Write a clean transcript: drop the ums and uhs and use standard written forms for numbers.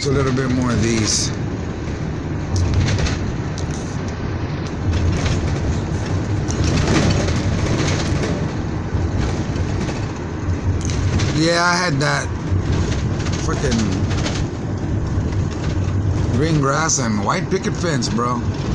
a little bit more of these. Yeah, I had that freaking green grass and white picket fence, bro.